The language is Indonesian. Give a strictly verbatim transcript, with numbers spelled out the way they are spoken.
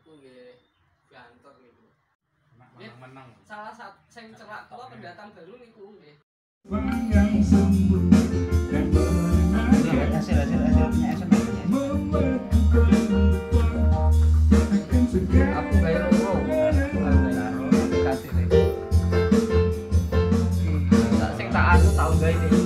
niku nggih banter niku. Menang-menang. Salah satu sing cerak tua pendatang baru niku nggih. Yang sembuh dan menang hasil hasil hasil punya S M S Aku bayar loro. Kasih nih. Sing tak anu tau gawe